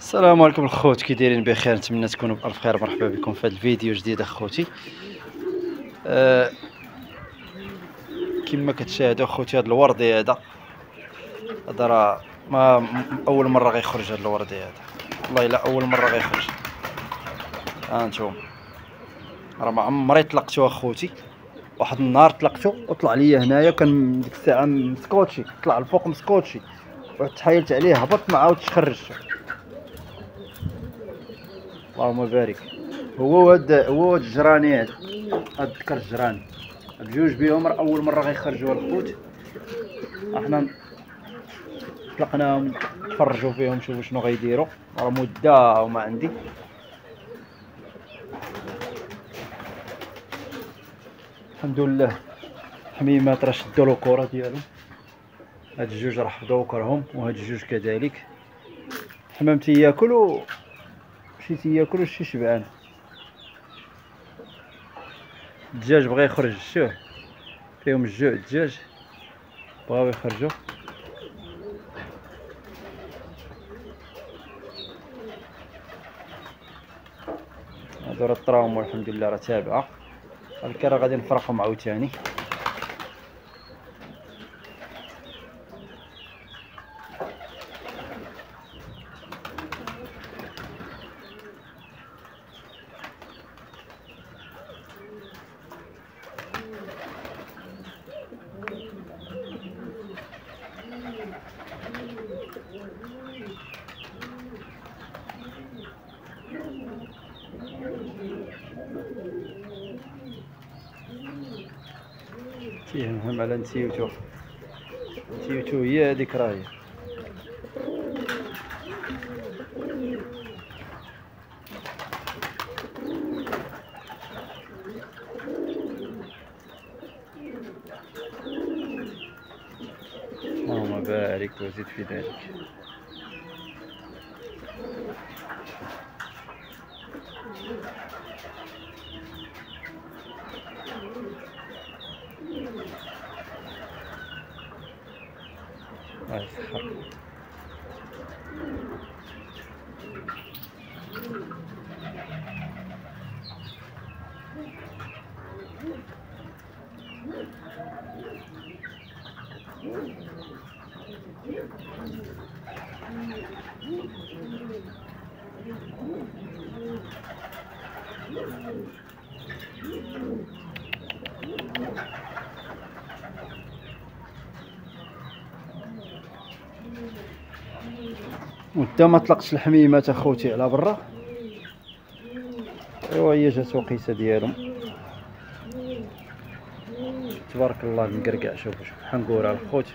السلام عليكم الخوت، كي دايرين؟ بخير، نتمنى تكونوا بألف خير. مرحبا بكم في هذا الفيديو جديد اخوتي. آه كما كتشاهدوا اخوتي، هذا الوردي هذا راه ما اول مره غيخرج. هذا الوردي هذا والله الا اول مره غيخرج. ها انتم راه ما عمري طلقته اخوتي. واحد النهار طلقته وطلع ليا هنايا، كان ديك الساعه مسكوتشي، طلع الفوق مسكوتشي، وتحايلت عليه هبط، ما عاودتش خرجته. اللهم بارك. هو الجراني هذا، اتذكر الجراني بجوج بيهم راه اول مره غيخرجوا الخوت. احنا طلقناهم تفرجوا فيهم، شوفوا شنو غيديروا. راه مده وما عندي. الحمد لله حميمات راه شدوا له الكره ديالهم. هاد الجوج راه حفظوا كرهم، وهاد الجوج كذلك. الحمام تياكل شي تياكل وشي شبعان. الدجاج بغى يخرج، شوف فيهم الجوع. الدجاج بغاو يخرجوا. هادو راه طراهم والحمد لله راه تابعه. هلكا راه غادي نفرقهم عاوتاني. تيهمهم على نتيوتو. نتيوتو هي هذيك راهي. اللهم بارك وزد في ذلك. الله يسخر. وانت ما طلقتش الحميمات اخوتي على برا. ايوا هي جات وقيته ديالهم. تبارك الله المقرقع. شوف حنقورها الخوت.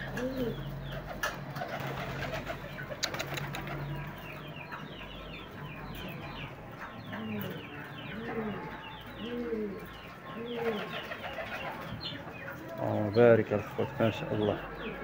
بارك الخوت ما شاء الله.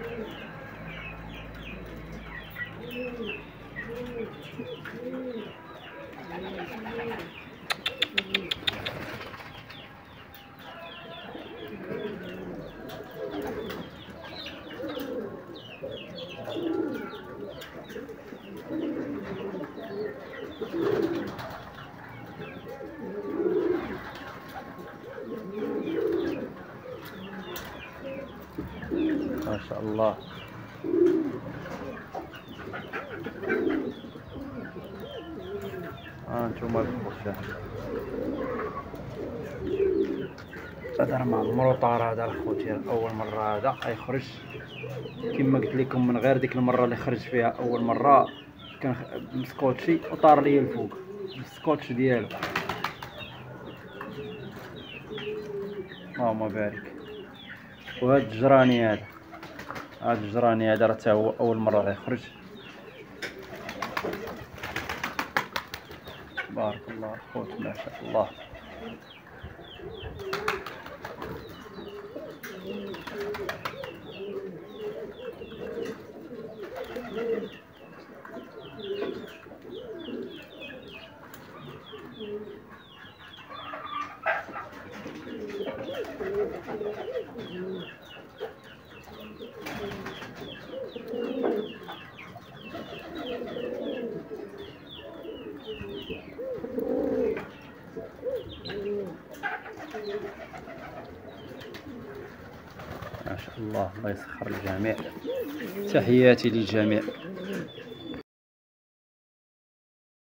ما شاء الله. انتوما الخوت، هذا راه ما عمرو طار. هذا الخوت اول مره هذا غيخرج. كما قلت لكم من غير ديك المره اللي خرج فيها اول مره، كان مسكوتشي وطار ليا الفوق السكوتش ديالو. اللهم بارك. وهذا الجراني هذا، هذا الجراني هذا راه حتى هو اول مره غيخرج. بارك الله الخوت ما شاء الله. ما شاء الله، الله يسخر الجميع. تحياتي للجميع.